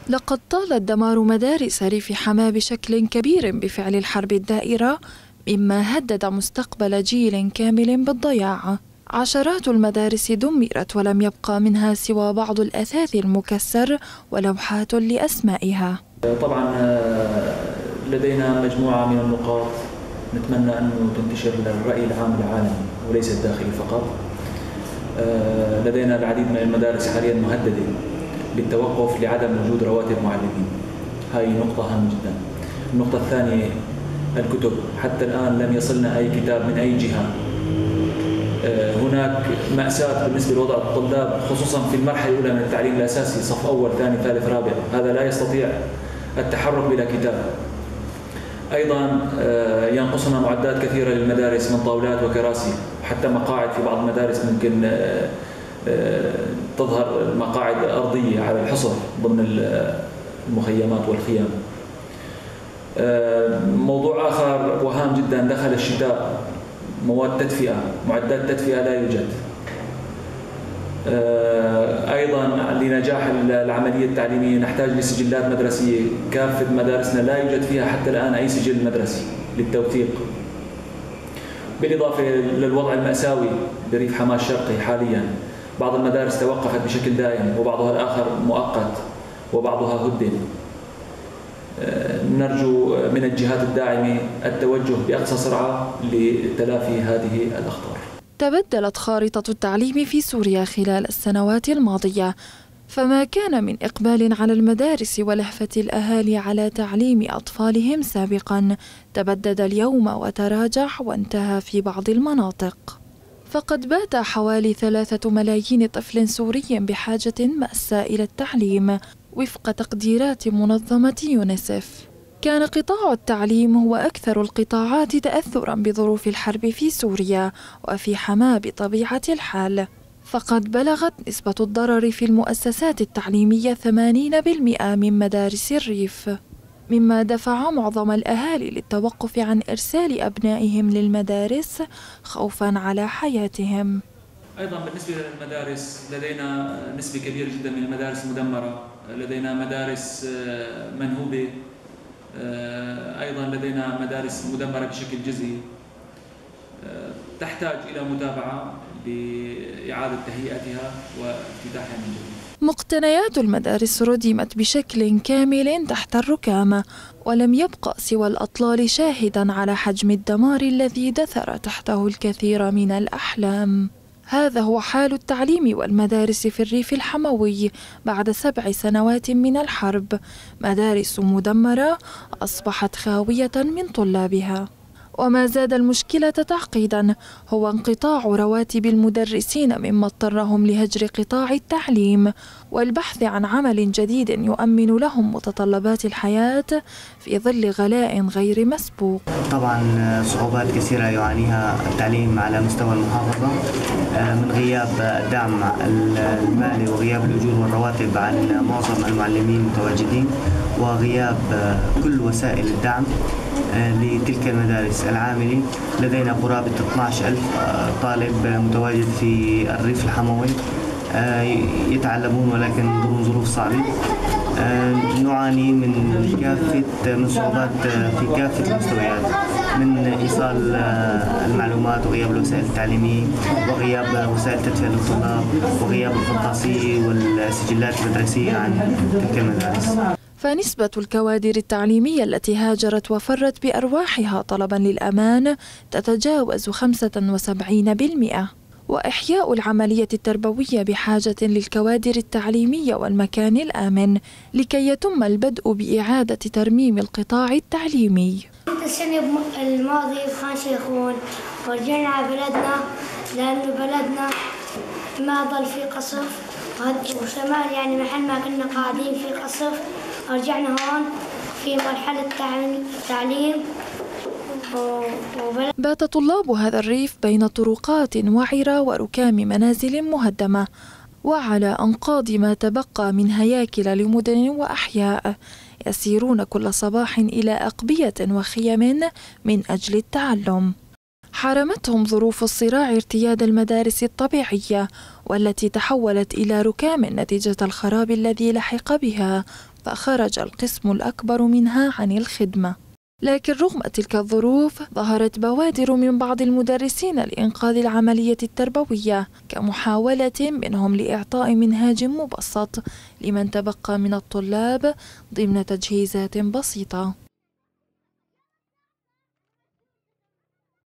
لقد طال دمار مدارس ريف حماة بشكل كبير بفعل الحرب الدائرة، مما هدد مستقبل جيل كامل بالضياع. عشرات المدارس دمرت ولم يبقى منها سوى بعض الأثاث المكسر ولوحات لأسمائها. طبعا لدينا مجموعة من النقاط نتمنى أن تنتشر للرأي العام العالمي وليس الداخلي فقط. لدينا العديد من المدارس حاليا مهددة بالتوقف لعدم وجود رواتب معلمين. هاي نقطة هامة جدا. النقطة الثانية الكتب، حتى الآن لم يصلنا أي كتاب من أي جهة. هناك مأساة بالنسبة لوضع الطلاب خصوصا في المرحلة الأولى من التعليم الأساسي، صف أول ثاني ثالث رابع، هذا لا يستطيع التحرك بلا كتاب. أيضا ينقصنا معدات كثيرة للمدارس من طاولات وكراسي، حتى مقاعد في بعض المدارس ممكن تظهر مقاعد أرضية على الحصر ضمن المخيمات والخيام. موضوع آخر وهام جدا، دخل الشتاء، مواد تدفئة، معدات تدفئة لا يوجد. أيضا لنجاح العملية التعليمية نحتاج لسجلات مدرسية، كافة مدارسنا لا يوجد فيها حتى الآن أي سجل مدرسي للتوثيق. بالإضافة للوضع المأساوي بريف حماة الشرقي حاليا، بعض المدارس توقفت بشكل دائم وبعضها الآخر مؤقت وبعضها هدم. نرجو من الجهات الداعمة التوجه بأقصى سرعة لتلافي هذه الأخطار. تبدلت خارطة التعليم في سوريا خلال السنوات الماضية، فما كان من إقبال على المدارس ولهفة الأهالي على تعليم أطفالهم سابقا تبدد اليوم وتراجع وانتهى في بعض المناطق. فقد بات حوالي 3 ملايين طفل سوري بحاجة ماسة إلى التعليم وفق تقديرات منظمة يونيسف. كان قطاع التعليم هو أكثر القطاعات تأثراً بظروف الحرب في سوريا وفي حماة بطبيعة الحال، فقد بلغت نسبة الضرر في المؤسسات التعليمية 80% من مدارس الريف، مما دفع معظم الأهالي للتوقف عن إرسال أبنائهم للمدارس خوفاً على حياتهم. أيضا بالنسبة للمدارس لدينا نسبة كبيرة جدا من المدارس مدمرة، لدينا مدارس منهوبة، أيضا لدينا مدارس مدمرة بشكل جزئي، تحتاج إلى متابعة لإعادة تهيئتها وافتتاحها من جديد. مقتنيات المدارس ردمت بشكل كامل تحت الركام، ولم يبقى سوى الأطلال شاهدا على حجم الدمار الذي دثر تحته الكثير من الأحلام. هذا هو حال التعليم والمدارس في الريف الحموي بعد 7 سنوات من الحرب. مدارس مدمرة أصبحت خاوية من طلابها. وما زاد المشكلة تعقيدا هو انقطاع رواتب المدرسين، مما اضطرهم لهجر قطاع التعليم والبحث عن عمل جديد يؤمن لهم متطلبات الحياة في ظل غلاء غير مسبوق. طبعا صعوبات كثيرة يعانيها التعليم على مستوى المحافظة، من غياب الدعم المالي وغياب الأجور والرواتب عن معظم المعلمين المتواجدين، وغياب كل وسائل الدعم لتلك المدارس العاملة. لدينا قرابة 12,000 طالب متواجد في الريف الحموي يتعلمون ولكن ضمن ظروف صعبة. نعاني من صعوبات في كافة المستويات، من إيصال المعلومات وغياب الوسائل التعليمية وغياب وسائل تدفئة للطلاب وغياب القرطاسية والسجلات المدرسية عن تلك المدارس. فنسبة الكوادر التعليمية التي هاجرت وفرت بأرواحها طلبا للأمان تتجاوز 75%، وإحياء العملية التربوية بحاجة للكوادر التعليمية والمكان الآمن لكي يتم البدء بإعادة ترميم القطاع التعليمي. السنة الماضية بخان شيخون ورجعنا على بلدنا، لأنه بلدنا ما ضل في قصف وشمال، يعني محل ما كنا قاعدين في قصف، رجعنا هون في مرحلة تعليم. بات طلاب هذا الريف بين طرقات وعرة وركام منازل مهدمة وعلى أنقاض ما تبقى من هياكل لمدن وأحياء، يسيرون كل صباح إلى أقبية وخيم من أجل التعلم. حرمتهم ظروف الصراع ارتياد المدارس الطبيعية والتي تحولت إلى ركام نتيجة الخراب الذي لحق بها، فخرج القسم الأكبر منها عن الخدمة. لكن رغم تلك الظروف ظهرت بوادر من بعض المدرسين لإنقاذ العملية التربوية، كمحاولة منهم لإعطاء منهاج مبسط لمن تبقى من الطلاب ضمن تجهيزات بسيطة.